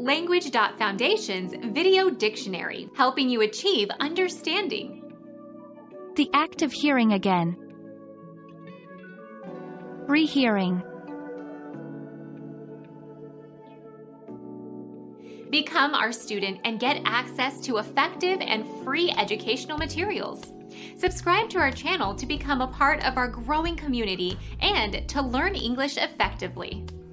Language.Foundation's Video Dictionary, helping you achieve understanding. The act of hearing again. Rehearing. Become our student and get access to effective and free educational materials. Subscribe to our channel to become a part of our growing community and to learn English effectively.